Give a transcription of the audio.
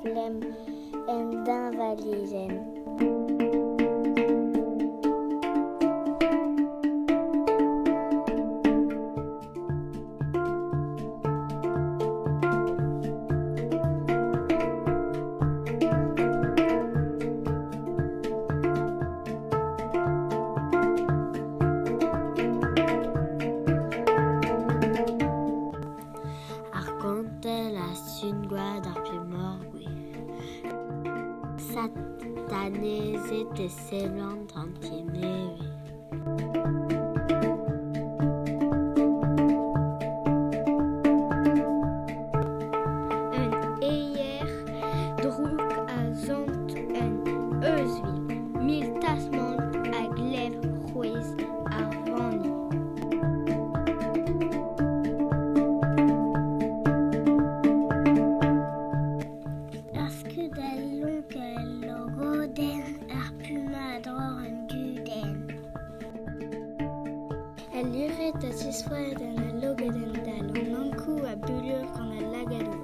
flem en d'invaliden. La sungua d'arpimorgui. Satanese te selon tantinevi. Un eier druk a zont un eusvil. Mil tasmont a glev rouez ar vani. El liret a tisfoet en a logeden dal, an ankou a bulur gant a lagadou.